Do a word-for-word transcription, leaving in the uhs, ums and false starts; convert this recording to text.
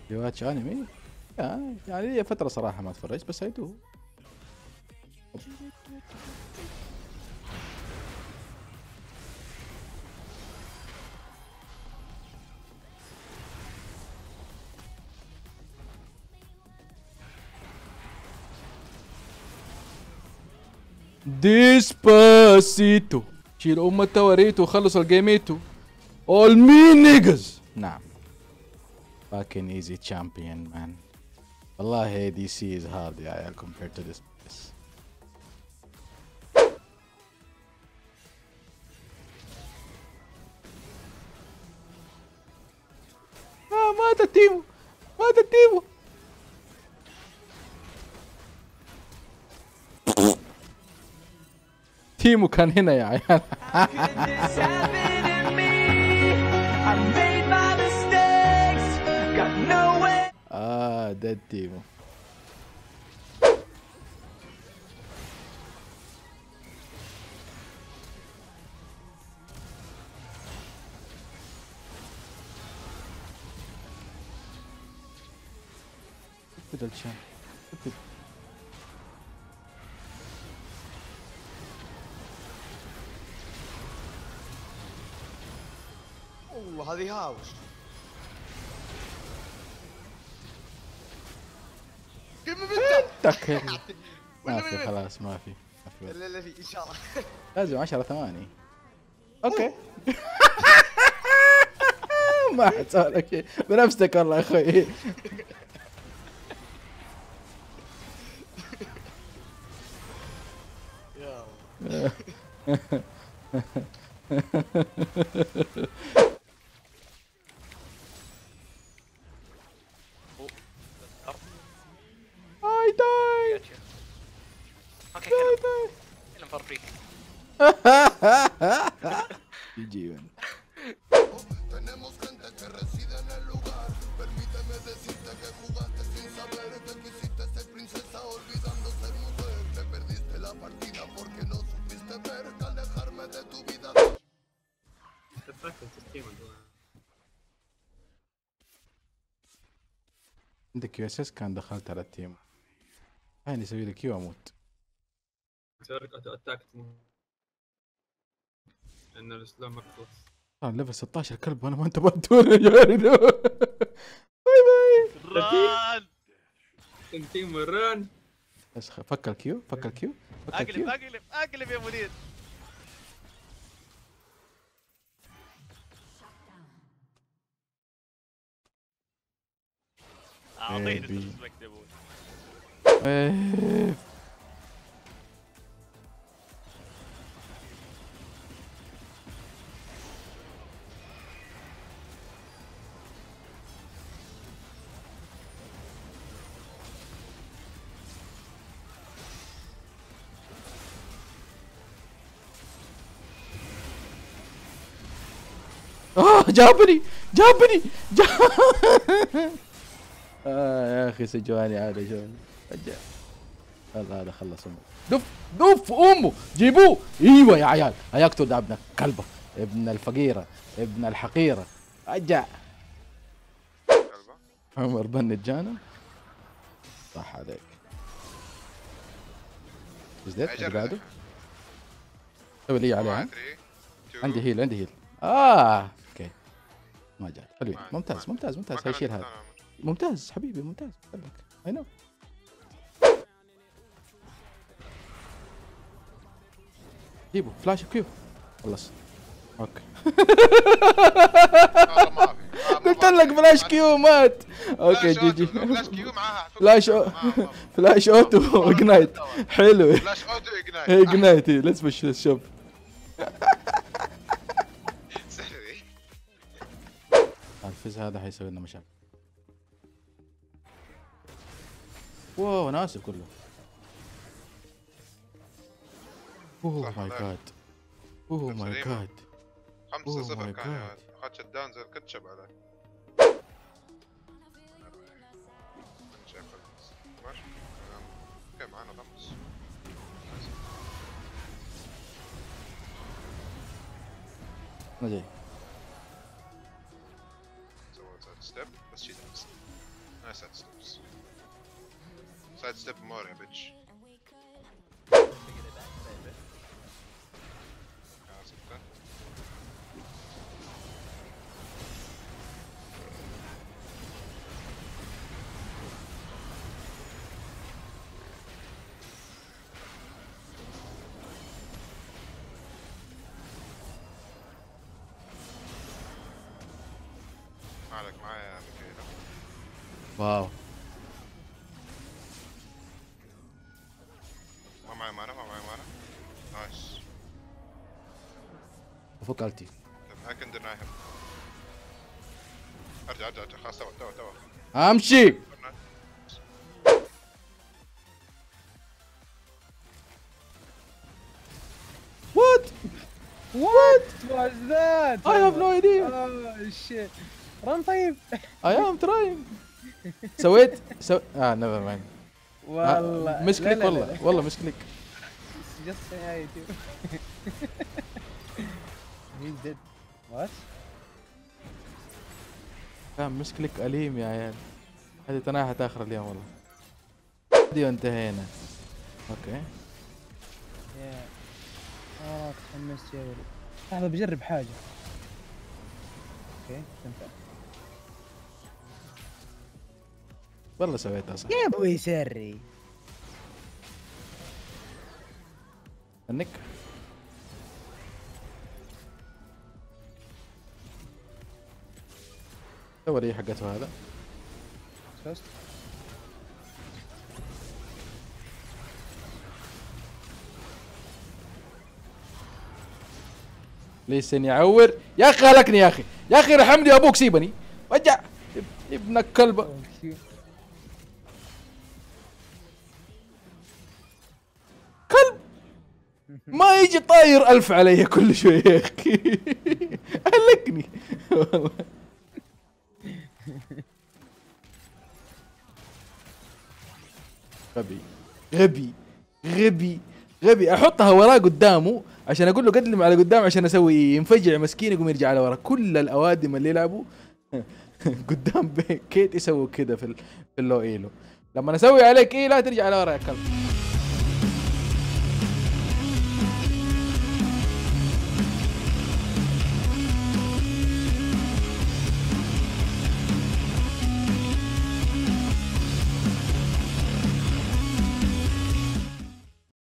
يو واتش انمي؟ يعني لي فترة صراحة ما اتفرجت بس اي دو. ديسباسيتو شيل ام التواريتو وخلص الجيميتو. All me niggas. نعم. Fucking easy champion man. والله دي سي is hard يا عيال compared to this. آه مات التيمو. مات التيمو. تيمو كان هنا يا عيال. اه ده التيمو. كده الشام. اوه هذه هاوس. تكل. ما في خلاص ما في. ما في لا لا في ان شاء الله. لازم عشرة ثواني. اوكي. ما حسوي لك شيء بنفسك والله يا اخوي. يا I died. اوكي كلم كلم فور فري. جي من. Tenemos gente que reside en el lugar. Permíteme decirte que jugaste sin saber que quisiste ser princesa olvidando ser mujer. Te perdiste la partida porque no supiste ver que alejarme de tu vida. عندك كيو اس اس كان دخلت على التيم. هاي يسوي لي كيو اموت. اتاك لان الاسلام مقصود. آه ليفل ستة عشر كلب وانا ما انتبهتوني يا جاري. باي باي. ران تنتيم مران. بس فك الكيو فك الكيو فك اقلب الكيو. اقلب اقلب يا مدير. اعطيني ديسريسبكت يا ابوي. إيه. اه جابني جابني جاب. آه يا اخي سجواني عاد شلون رجع. هذا هذا خلص امه. دف دف امه جيبوه. ايوه يا عيال هيقتل ده ابن كلبه ابن الفقيره ابن الحقيره. رجع. عمر بن جانا. صح عليك. ايش ذا اللي بعده؟ سوي لي عليها. عندي هيل عندي هيل. اه اوكي ما جاء. حلوين ممتاز ممتاز ممتاز هيشيل هذا. ممتاز حبيبي ممتاز خليك اي نو. جيبوا فلاش كيو خلص. اوكي. قلت لك فلاش كيو مات. اوكي جي جي. فلاش كيو معاها فلاش فلاش اوتو اجنايت. حلو. فلاش اوتو اجنايت. اجنايت ليتس بش شوف. الفز هذا حيسوي لنا مشاكل. واو انا اسف كله. اوه ماي جاد. اوه ماي جاد. خمسة Oh صفر my كان God. اخذ شدان زي الكاتشب عليه. ماشي اوكي معنا خمس. ما جاي. سويت ستيب بس شي دانس. Nice side steps. Side step more يا bitch. آه، ستة. ما عليك معايا يا ميكائيل. واو ما معي مانا ما معي مانا. نايس. فوق التي. I can deny him. ارجع ارجع ارجع خلاص توا توا توا. امشي. What? What? What's that? I have no idea. Oh shit. رن طيب. I am trying. سويت سو اه نيفر مايند. والله مش كليك والله والله مش كليك. Just say hi to. He's dead. What? كان مش كليك أليم يا عيال. هذه تناحت آخر اليوم والله. دي وانتهينا. اوكي. يا اه تحمست يا ولد. لحظة بجرب حاجة. اوكي تنفع. والله سويتها صح. يا ابوي سري. انك سوى لي حقته هذا. شفت؟ ليسن يعور يا اخي هلكني يا اخي يا اخي ارحمني ابوك سيبني رجع ابنك كلبه. كلب ما يجي طاير ألف علي كل شوي يا اخي هلكني والله. غبي غبي غبي غبي احطها وراه قدامه عشان اقول له قدم على قدام عشان اسوي ينفجع مسكين يقوم يرجع على ورا. كل الاوادم اللي يلعبوا قدام كيت يسووا كذا في في اللو ايلو. لما اسوي عليك ايه لا ترجع على ورا يا كلب.